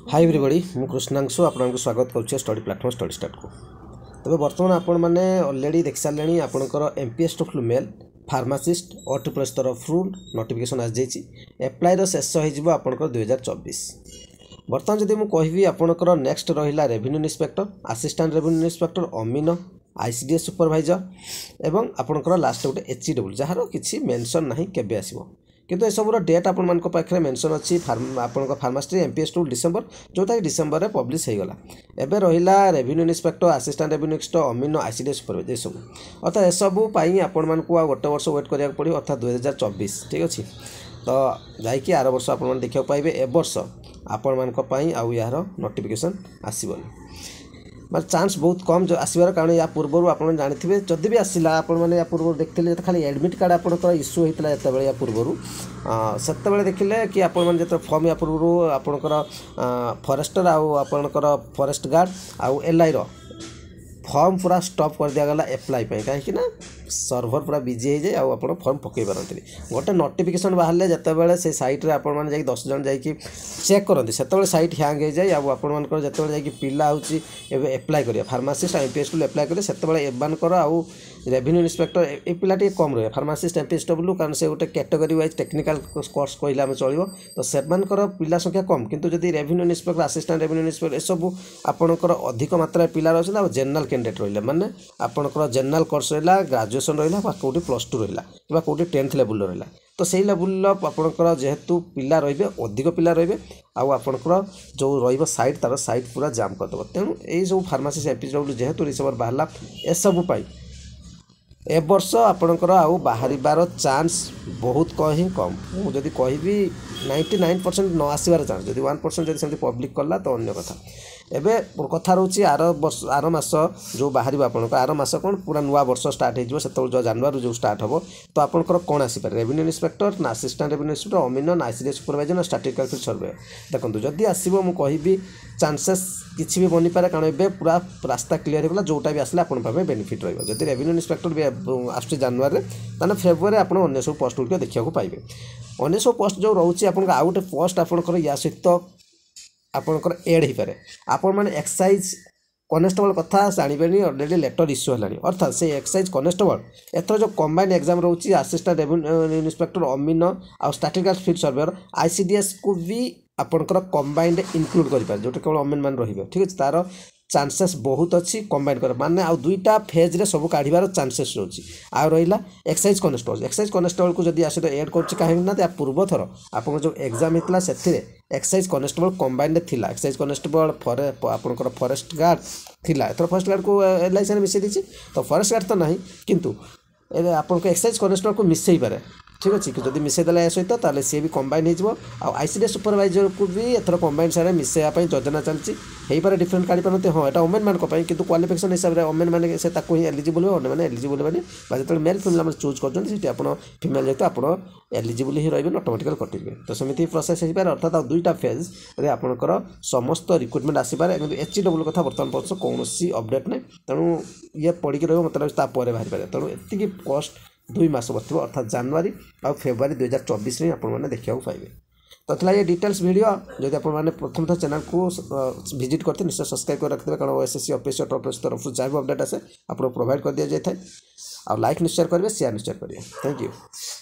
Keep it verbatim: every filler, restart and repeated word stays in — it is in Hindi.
हाय एवरीबॉडी मु कृष्णांशु आपको स्वागत करुच्छे स्टडी प्लाटफॉर्म स्टडी स्टार्ट को। तबे बर्तमान आपण मैंने ऑलरेडी देख सारे आपंकर एमपीएस टोफ्लू मेल फार्मासिस्ट और ट्रिपल एस तरफ नोटिफिकेशन आज जाइए एप्लायर शेष होकर दुई हजार चौबीस। बर्तमान जदि मुझे कहबी आपंकर नेक्स्ट रहा revenue inspector assistant revenue inspector अमीन आईसीडीएस सुपरवाइजर एवं आपंकर लास्ट गोटे एचईडब्ल्यू जार किसी मेंशन ना केबे आसीबो किंतु एसबूर डेट आपण पाखे मेंशन अच्छी आपण फार्मासिस्ट एमपीएस टू डिसेम्बर जोटा कि डिसेम्बर में पब्लिश होगा। एवं रहा revenue inspector assistant revenue inspector अमीन आईसीडीएस सुपरवाइजर सब अर्थात एसबू आपण मानक गोटे वर्ष वेट करा पड़ो अर्थात दुई हजार चौबीस ठीक अच्छे। तो जाकि आर वर्ष आप देखा पाइबे ए वर्ष आपण मानी आउ यार नोटिफिकेशन आसबनी मतलब चांस बहुत कम जो आसबार कारण या पूर्व आप जानते जदि भी आसला आपने या पूर्व देखते तो खाली एडमिट कार्ड आपंकर इश्यू होता है या पूर्व से देखिले कि आपण जो फॉर्म या पूर्व आपंकर फॉरेस्टर आउ फॉरेस्ट गार्ड आउ एलआई रो फॉर्म पूरा स्टॉप कर दिगला एप्लाई कहीं सर्भर पूरा बिजी हो जाए आप फॉर्म पकई पारती गोटे नोटिफिकेशन बाहर जिते से सैट्रे आपण दस जन जा चेक करते से सैट हैंग हो जाए आपर जो पिला हूँ एप्लाई करिए फार्मासिस्ट एमपीएस टू एप्लाई करेंगे से एमानकर आउ रेवेन्यू इन्स्पेक्टर ए पिला कम रहे फार्मासिस्ट एमपीएस डब्ल्यू कारण से गोटे कैटेगरी वाइज टेक्निकल कोर्स कहले आम चलो तो से पिला संख्या कम किंतु जदि revenue inspector assistant revenue inspector एसबू आपंकर अधिक मात्रा पिला रही है जनरल कैंडिडेट रहा माने आपंकर जनरल कोर्स रहा ग्रेजुएशन रहा कौटी प्लस टू रहा कि कौटी टेन्थ लेवल रहा तो सही लेवल आपंकर जेहेतु पिला रे अधिक पिला रे आपंकर जो रईट तार सैट पूरा जाम करदेव तेणु यही सब फार्मासिस्ट एमपीएस डब्ल्यू जेहेतु रिसर्वर बाहर एसबूपाई ए वर्ष आपणकर आउ बाहर चांस बहुत कहीं कम मुझे कहबी नाइंटी नाइन परसेंट न आसबार चांस जब वन परसेंट जब पब्लिक कला तो अन्य कथा एवं कथा रोचे आर वर्ष आर मास जो बाहर आपंकर आर मास कौन पूरा नुआ वर्ष स्टार्ट हो जो जनवरी जो स्टार्ट हम तो आपंकर कौन आसपारे रेवेन्यू इन्स्पेक्टर ना असिस्टेंट रेवेन्यू इन्स्पेक्टर अमीन आईसीडीएस सुपरवाइजर ना स्टैटिस्टिकल फील्ड सर्वे देखो जदि आसो मुझे कहबी चांसेस किसी भी बनी पारे कारण ए पूरा रास्ता क्लीयर होगा जोटा भी आसले आप बेनिफिट रही जब रेवेन्यू इन्स्पेक्टर भी आस जनवरी ताने फेब्रुआरी आप अन्य सब पोस्ट गुड़िक देखा पाइबे अन्य सब पोस्ट जो रोचे आप आउ गोटे पोस्ट आपंकर या सहित आपंकर एड हो पारे आपण मैंने एक्साइज कनेस्टेबल कथा जानवे अलरेडी लेटर इश्यू है अर्थात से एक्साइज कनेस्टेबल एथर जो कंबाइन एग्जाम रोचे असिस्टेंट रेवेन्यू इन्स्पेक्टर अमीन आउ स्टैटिस्टिकल फील्ड सर्वेयर आईसीडीएस को भी आपंकर कंबाइंड इनक्लूड करें जो केवल अमीन मान रे ठीक अच्छे तार चांसेस बहुत अच्छी कंबाइन कर माने आउ दुईटा फेज रे सब काढ़ार चांसेस रोची आ रहा एक्साइज कनेस्टेबल एक्साइज कनेस्टेबल को जब आसो एड कर कहीं पूर्व थर आप जो एग्जाम होता से एक्साइज कनेस्टेबल कंबाइंड थी एक्साइज कनेस्टेबल फरे आपंकर फॉरेस्ट गार्ड थिला एथर फॉरेस्ट गार्ड को एलआईसी ने मिसई दी तो फॉरेस्ट गार्ड तो ना किंतु आपको एक्साइज कनेस्टेबल को मिसई पारे ठीक अच्छे कि जब मिसेदेला सहित ताले सी भी कंबाइन हो आईसीडीएस सुपरवाइजर को भी एथर कंबाइन सारे मिसेवाई योजना चलती हो पारे डिफरेंट काढ़ी पारते हाँ यहाँ ओमेन मान किंतु क्वालिफिकेशन हिसाब से ओमेन मैंने से ही एलिजिबल हो मैंने एलिजिबल हे जो मेल फिमेल चूज कर आप फिमेल जेहतु आप एलिजिबल ही रही ऑटोमेटिकली कटिए तो सेमती प्रोसेस हो पारे अर्थात दुईटा फेज रे आपंकर समस्त रिक्रुटमेंट आसपारे कि एचईडब्ल्यू कथा बर्तमान पर्यंत कौन अपडेट ना तेणु ये पड़ी रही मतलब तापर बाहर पारे तेणु एति पोस्ट दुई मास बर्तब अर्थात जनवरी और फेब्रुआरी दुई हजार चौबीस में आपने देखा पाइबे। तो थी ये डिटेल्स वीडियो जब आपने प्रथम थर चैनल को विजिट करते निश्चय सब्सक्राइब कर रखिए कारण ओएसएससी ऑफिशियल टॉप तरफ जहाँ भी अपडेट आसे आपको प्रोवाइड कर दि जाए और लाइक निश्चय करेंगे शेयर निश्चय करेंगे। Thank you.